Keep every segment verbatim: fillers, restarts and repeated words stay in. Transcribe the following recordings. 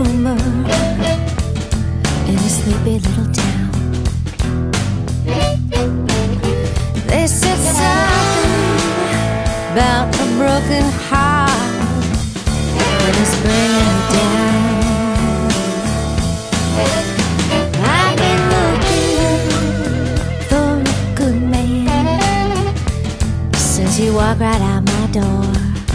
rumor in a sleepy little town. They said something about a broken heart when it's bringing it down. I've been looking for a good man since you walked right out my door.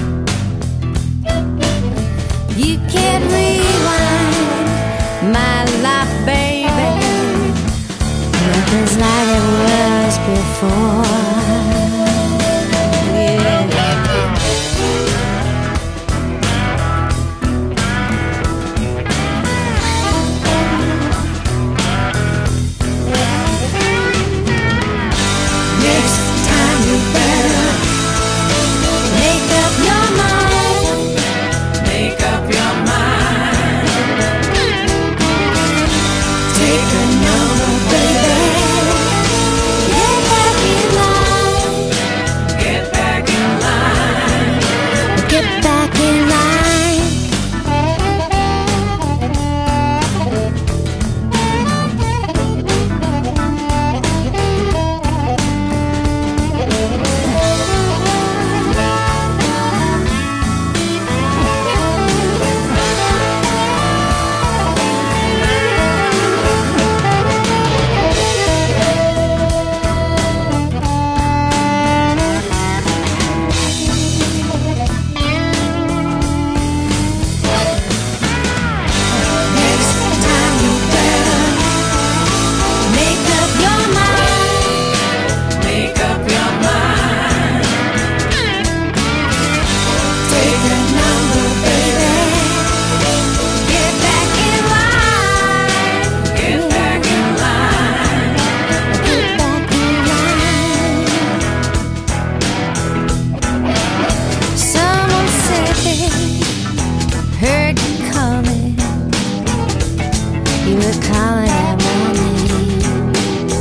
You can't rewind my life, baby. Nothing's like it was before. Heard you calling, you were calling out my name.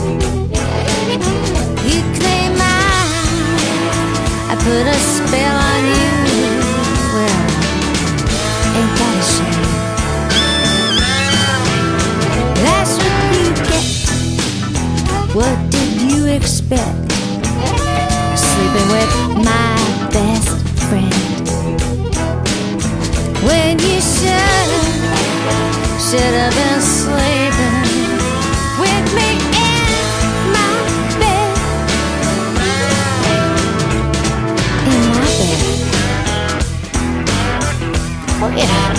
You claim I, I put a spell on you. Well, ain't that a shame? That's what you get. What did you expect? Sleeping with my best friend when you should, should have been sleeping with me in my bed. In my bed. Oh yeah.